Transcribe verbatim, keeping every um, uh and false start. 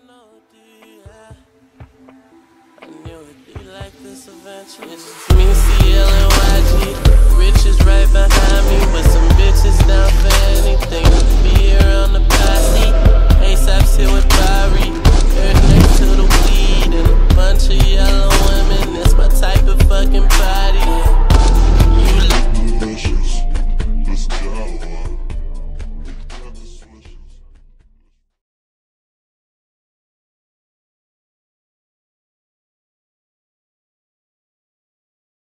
I knew it'd be like this eventually. Me, C L,